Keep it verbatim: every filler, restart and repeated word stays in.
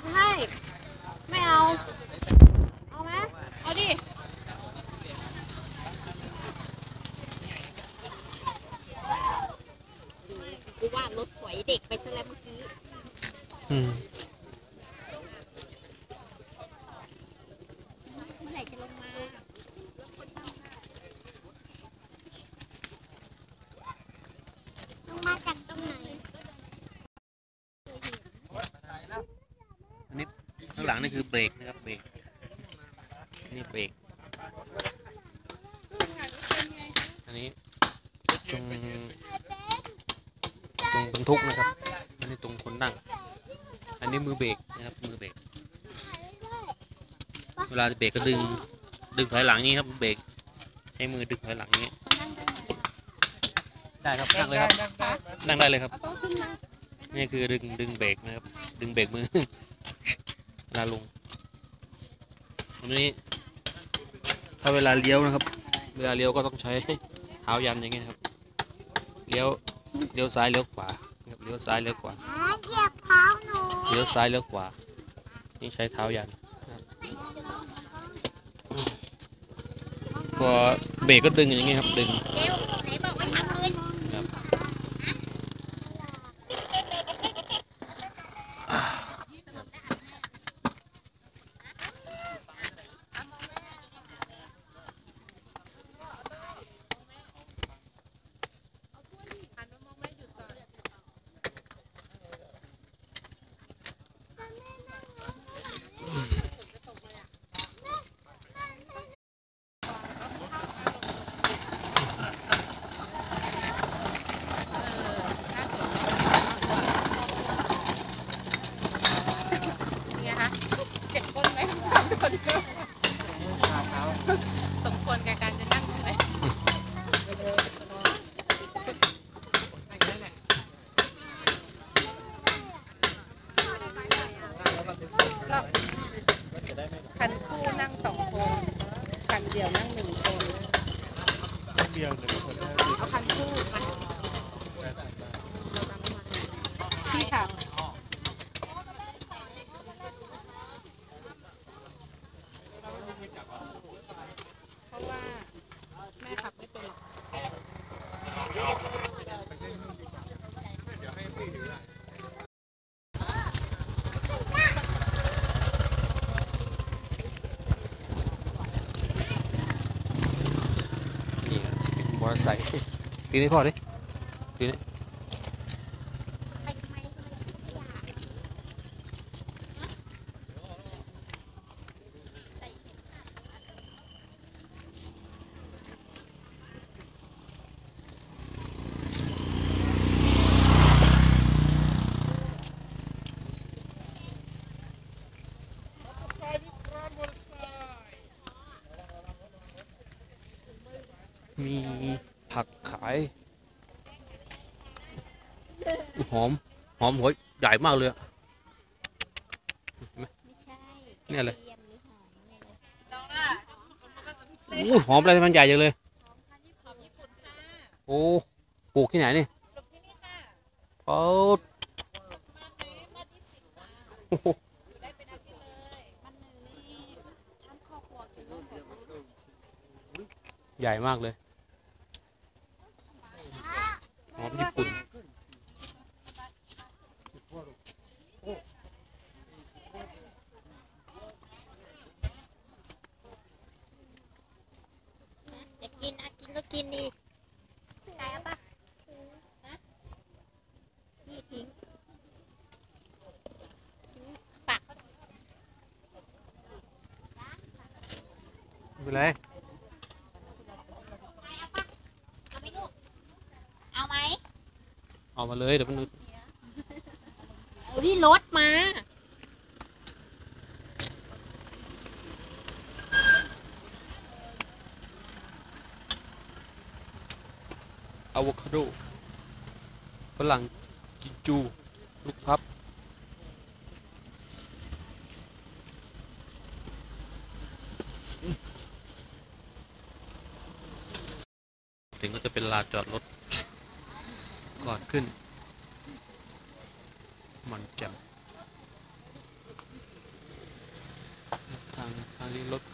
ให้ไม่เอาเอาไหมเอาดิกูว่ารถสวยเด็กไปซะแล้วเมื่อกี้อืมเมื่อไหร่จะลงมาลงมาจากตรงไหนอันนี้ข้างหลังนี่คือเบรกนะครับเบรกนี่เบรกอันนี้ตรงตรงบรรทุกนะครับอันนี้ตรงคนนั่งอันนี้มือเบรกนะครับมือเบรกเวลาจะเบรกก็ดึงดึงถอยหลังนี้ครับเบรกใช้มือดึงถอยหลังนี้ได้ครับนั่งเลยครับนั่งได้เลยครับนี่คือดึงดึงเบรกนะครับดึงเบรกมือเวลาลงอันนี้ถ้าเวลาเลี้ยวนะครับเวลาเลี้ยวก็ต้องใช้เท้ายันอย่างเงี้ยครับเลี้ยวเลี้ยวซ้ายเลี้ยวขวาเลี้ยวซ้ายเลี้ยวขวาเหยียบเท้าหนูเลี้ยวซ้ายเลี้ยวขวานี่ใช้เท้ายันพอเบรกก็ดึงอย่างเงี้ยครับดึงสมควรแก่การจะนั่งไหมคันคู่นั่งสองคนคันเดียวนั่งหนึ่งคนเอาคันคู่พี่ค่ะเพราะว่าแม่ขับไม่เป็นหรอกนี่เป็นมอเตอร์ไซค์ทีนี้พอดิทีนี้มีผักขายหอมหอมหัวใหญ่มากเลยเนี่ยเลยโอ้หอมอะไรมันใหญ่จังเลยโอ้ปลูกที่ไหนนี่โอ้ใหญ่มากเลยหอมญี่ปุ่นจะกินอ่ะกินก็กินดิใช่ปะฮะยี่ทิ้งปักไม่เป็นไรเอาไหมเอามาเลยเดี๋ยวมันพี่รถมาอะโวคาโดฝรั่งกินจูลูกพับถึงก็จะเป็นลานจอดรถก่อนขึ้นมันแจ่มนี้รถ